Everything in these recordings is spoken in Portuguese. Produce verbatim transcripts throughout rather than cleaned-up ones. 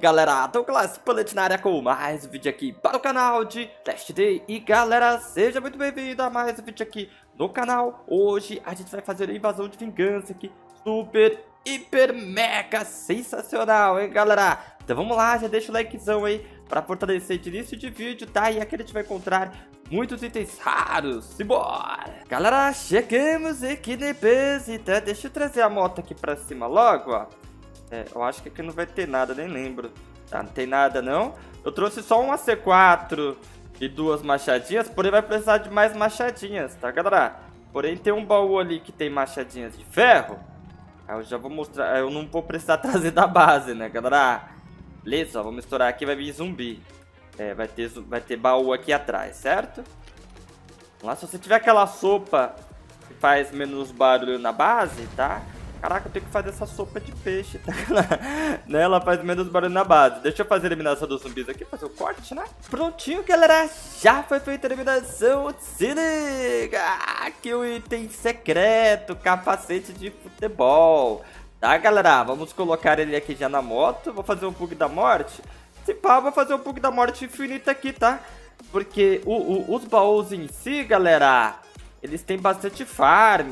galera, Douglas Pullet na área com mais um vídeo aqui para o canal de Last Day. E galera, seja muito bem-vindo a mais um vídeo aqui no canal. Hoje a gente vai fazer a invasão de vingança aqui, super, hiper, mega sensacional, hein galera. Então vamos lá, já deixa o likezão aí para fortalecer de início de vídeo, tá? E aqui a gente vai encontrar muitos itens raros, simbora! Galera, chegamos aqui na base, tá? Deixa eu trazer a moto aqui pra cima logo, ó. É, eu acho que aqui não vai ter nada, nem lembro. Tá, não tem nada não. Eu trouxe só um A C quatro e duas machadinhas, porém vai precisar de mais machadinhas, tá galera? Porém tem um baú ali que tem machadinhas de ferro. Aí eu já vou mostrar, eu não vou precisar trazer da base, né galera? Beleza, ó, vamos estourar aqui, vai vir zumbi. É, vai ter, vai ter baú aqui atrás, certo? Vamos lá, se você tiver aquela sopa que faz menos barulho na base, tá? Caraca, eu tenho que fazer essa sopa de peixe, tá? Né? Ela faz menos barulho na base. Deixa eu fazer a eliminação dos zumbis aqui, fazer o corte, né? Prontinho, galera, já foi feita a eliminação. Se liga! Aqui o item secreto, capacete de futebol. Tá, galera? Vamos colocar ele aqui já na moto. Vou fazer um bug da morte. Se pá, vou fazer um bug da morte infinita aqui, tá? Porque o, o, os baús em si, galera, eles têm bastante farm,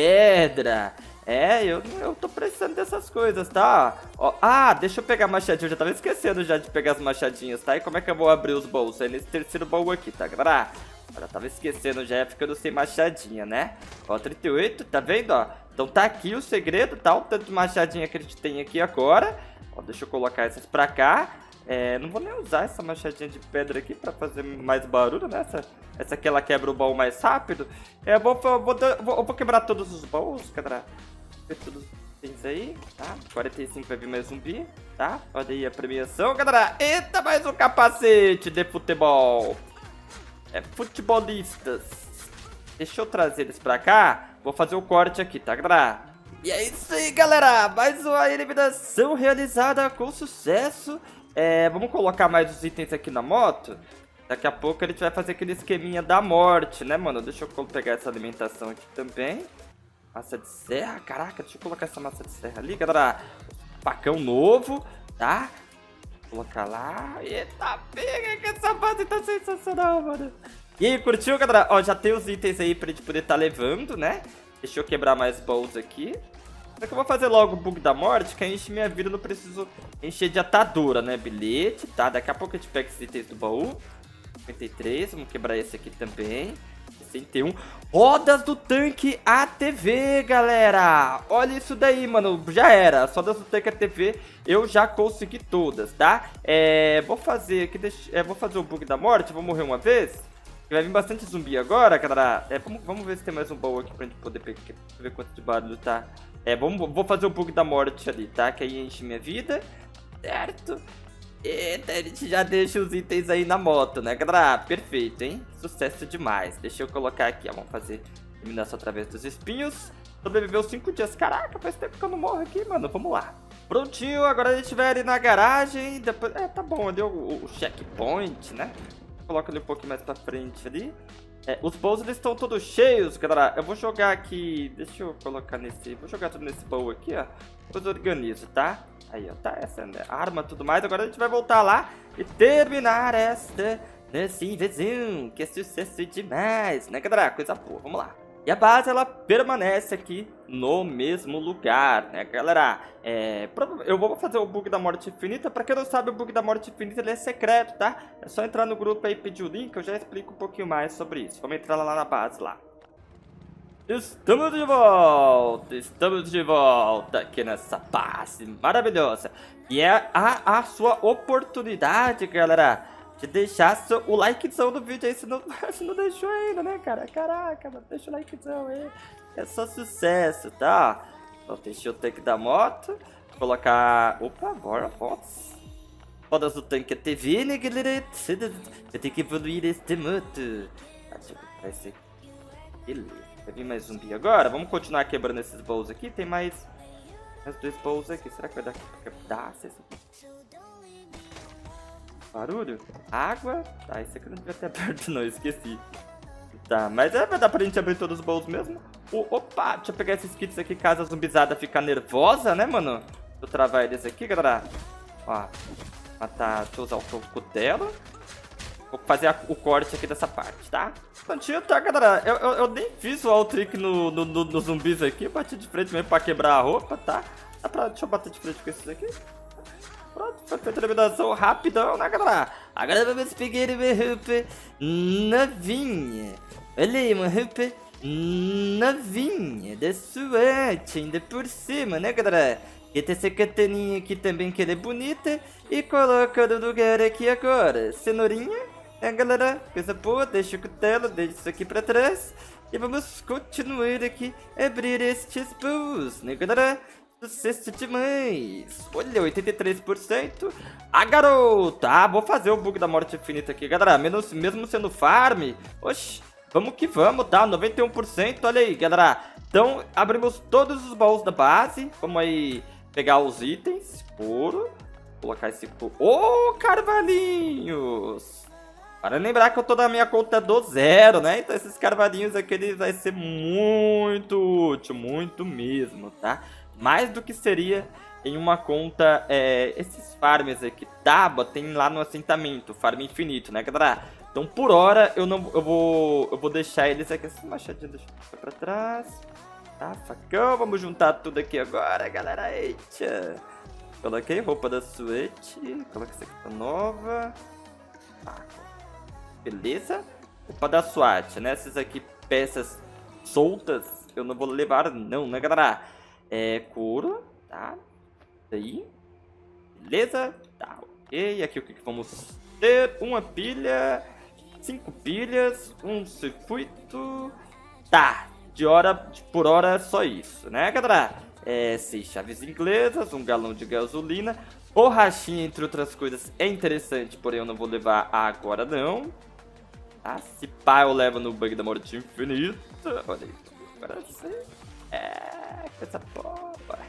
pedra. É, eu, eu tô precisando dessas coisas, tá? Ó, ah, deixa eu pegar a machadinha. Eu já tava esquecendo já de pegar as machadinhas, tá? E como é que eu vou abrir os baús? É nesse terceiro baú aqui, tá, galera? Eu já tava esquecendo, já é ficando sem machadinha, né? Ó, trinta e oito, tá vendo, ó? Então tá aqui o segredo, tá? O tanto de machadinha que a gente tem aqui agora. Ó, deixa eu colocar essas pra cá. É, não vou nem usar essa machadinha de pedra aqui pra fazer mais barulho, né? Essa, essa aqui ela quebra o baú mais rápido. É, eu vou, vou, vou, vou, vou quebrar todos os baús, galera. Ver todos os itens aí, tá? quarenta e cinco vai vir mais zumbi, tá? Olha aí a premiação, galera. Eita, mais um capacete de futebol. É, futebolistas. Deixa eu trazer eles pra cá. Vou fazer o corte aqui, tá, galera? E é isso aí, galera. Mais uma eliminação realizada com sucesso. É, vamos colocar mais os itens aqui na moto. Daqui a pouco a gente vai fazer aquele esqueminha da morte, né, mano? Deixa eu pegar essa alimentação aqui também. Massa de serra, caraca, deixa eu colocar essa massa de serra ali, galera. Facão novo, tá? Vou colocar lá. Eita, pega que essa base tá sensacional, mano. E aí, curtiu, galera? Ó, já tem os itens aí pra gente poder tá levando, né? Deixa eu quebrar mais baús aqui. Só que eu vou fazer logo o bug da morte, que a enche minha vida, eu não preciso encher de atadura, né? Bilhete, tá? Daqui a pouco a gente pega esses itens do baú. cinquenta e três, vamos quebrar esse aqui também. sessenta e um. Rodas do tanque A T V, galera. Olha isso daí, mano. Já era. As rodas do tanque A T V eu já consegui todas, tá? É, vou fazer aqui, deixa, é, vou fazer o bug da morte. Vou morrer uma vez. Vai vir bastante zumbi agora, galera. É, vamos, vamos ver se tem mais um baú aqui pra gente poder pegar, ver quanto de barulho tá. É, vamos, vou fazer o bug da morte ali, tá? Que aí enche minha vida. Certo? Eita, a gente já deixa os itens aí na moto, né, galera? Perfeito, hein? Sucesso demais. Deixa eu colocar aqui, ó. Vamos fazer eliminação através dos espinhos. Sobreviveu cinco dias. Caraca, faz tempo que eu não morro aqui, mano. Vamos lá. Prontinho, agora a gente vai ali na garagem. Depois... É, tá bom, ali o, o checkpoint, né? Coloca ele um pouquinho mais pra frente ali. É, os baús, eles estão todos cheios, galera. Eu vou jogar aqui... Deixa eu colocar nesse... Vou jogar tudo nesse baú aqui, ó. Depois eu organizo, tá? Aí, ó, tá essa né? Arma e tudo mais. Agora a gente vai voltar lá e terminar esta nessa invasão, que é sucesso demais, né, galera? Coisa boa, vamos lá. E a base, ela permanece aqui no mesmo lugar, né, galera? É, eu vou fazer o bug da morte infinita. Pra quem não sabe, o bug da morte infinita, ele é secreto, tá? É só entrar no grupo aí e pedir o link, eu já explico um pouquinho mais sobre isso. Vamos entrar lá na base, lá. Estamos de volta, estamos de volta aqui nessa base maravilhosa. E é a, a sua oportunidade, galera, de deixar seu, o likezão do vídeo aí, se não, se não deixou ainda, né, cara? Caraca, mano, deixa o likezão aí, é só sucesso, tá? Então deixa o tanque da moto, vou colocar, opa, bora, fotos. Rodas do tanque A T V, né, galera? Você tem que evoluir este moto. Ah, deixa eu colocar esse aqui, beleza. Vai vir mais zumbi agora. Vamos continuar quebrando esses baús aqui. Tem mais, mais dois baús aqui. Será que vai dar pra quebrar? Barulho? Água? Tá, esse aqui não devia ter aberto não, esqueci. Tá, mas é, vai dar pra gente abrir todos os baús mesmo. Oh, opa, deixa eu pegar esses kits aqui caso a zumbizada ficar nervosa, né, mano? Deixa eu travar eles aqui, galera. Ó, matar, deixa eu usar o cutelo. Vou fazer a, o corte aqui dessa parte, tá? Prontinho, tá, galera? Eu, eu, eu nem fiz o all trick no, no, no, no zumbis aqui. Eu bati de frente mesmo pra quebrar a roupa, tá? Dá pra, deixa eu bater de frente com esses aqui. Pronto, foi feita a eliminação rapidão, né, galera? Agora vamos pegar uma roupa novinha. Olha aí, uma roupa novinha da SWAT, ainda por cima, né, galera? E tem essa kataninha aqui também, que ela é bonita. E coloca no lugar aqui agora. Cenourinha, né, galera? Coisa boa, deixa o cutelo, deixa isso aqui pra trás. E vamos continuar aqui, abrir estes baús, né, galera? Sucesso demais. Olha, oitenta e três por cento. Ah, garota. Ah, vou fazer o bug da morte infinita aqui, galera. Menos, mesmo sendo farm. Oxi, vamos que vamos, tá? noventa e um por cento, olha aí, galera. Então, abrimos todos os baús da base. Vamos aí pegar os itens. Couro. Colocar esse couro. Ô, oh, carvalhinhos. Para lembrar que eu tô na minha conta do zero, né? Então esses carvalhinhos aqui, eles vai ser muito útil. Muito mesmo, tá? Mais do que seria em uma conta, é, esses farms aqui, Taba, tem lá no assentamento, farm infinito, né, galera? Então, por hora, eu não, eu vou, eu vou deixar eles aqui, essa machadinha, deixa eu pra trás. Tá, facão, vamos juntar tudo aqui agora, galera, eita. Coloquei roupa da SWAT, coloquei essa aqui tá nova. Tá, beleza? Roupa da SWAT, né, essas aqui, peças soltas, eu não vou levar não, né, galera? É, couro, tá? Aí, beleza? Tá, ok. Aqui o que, que vamos ter? Uma pilha, cinco pilhas, um circuito. Tá, de hora por hora só isso, né, galera? É, seis chaves inglesas, um galão de gasolina, borrachinha, entre outras coisas, é interessante, porém eu não vou levar agora não. Tá, se pá eu levo no bug da morte infinita. Olha aí, agora sim. É, coisa boa.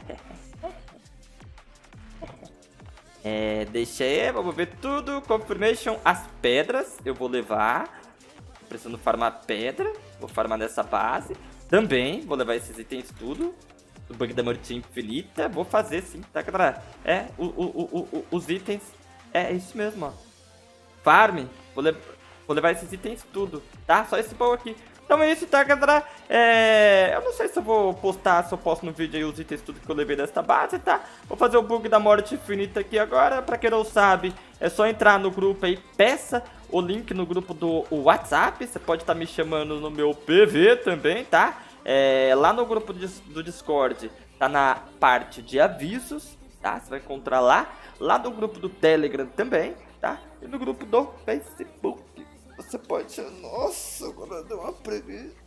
É, deixa aí, vamos ver tudo. Confirmation, as pedras eu vou levar. Precisando farmar pedra. Vou farmar nessa base. Também vou levar esses itens tudo. Do bug da morte infinita. Vou fazer sim, tá, galera? É, o, o, o, o, os itens. É isso mesmo, ó. Farm. Vou, le vou levar esses itens tudo, tá? Só esse baú aqui. Então é isso, tá, galera? É... Eu não sei se eu vou postar, se eu posto no vídeo aí os itens tudo que eu levei desta base, tá? Vou fazer o bug da morte infinita aqui agora. Pra quem não sabe, é só entrar no grupo aí, peça o link no grupo do WhatsApp. Você pode estar me chamando no meu P V também, tá? É... Lá no grupo do Discord, tá na parte de avisos, tá? Você vai encontrar lá. Lá no grupo do Telegram também, tá? E no grupo do Facebook. Você pode... Nossa, agora deu uma preguiça.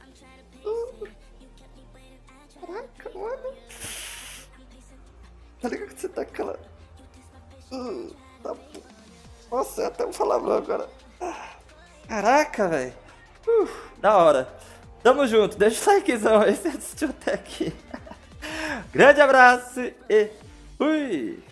Caraca, mano. Tá ligado que você tá aquela... Uh, tá... Nossa, eu até vou falar agora. Caraca, velho. Uh, da hora. Tamo junto. Deixa o likezão aí se assistiu até aqui. Grande abraço e fui.